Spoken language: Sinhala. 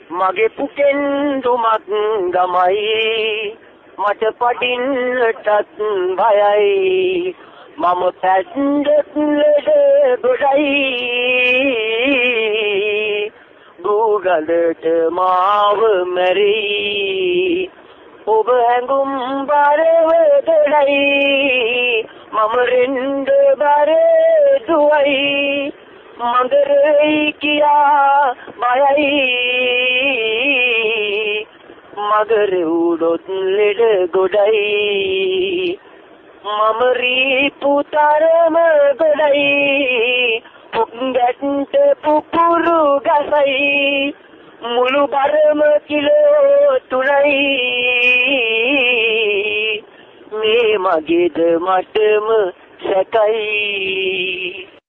මගේ පුතෙන් දුමක් ගමයි මට පටින්නටත් බයයි මම පැද්දත් ලෙඩ ගොඩයි ගුගලට මාව මැරී ඔබ හැඟුම් බරව දොඩයි මම රෙන්ඩ බර දුවයි මගරයි කියා බයයි මගර උඩොත් ලෙඩ ගොඩයි මම රීපුතරම ගොඩයි පුංගට්ට පුපුරු ගසයි මුළු බරම කිලෝ 3යි මේ මගේද මටම සැකයි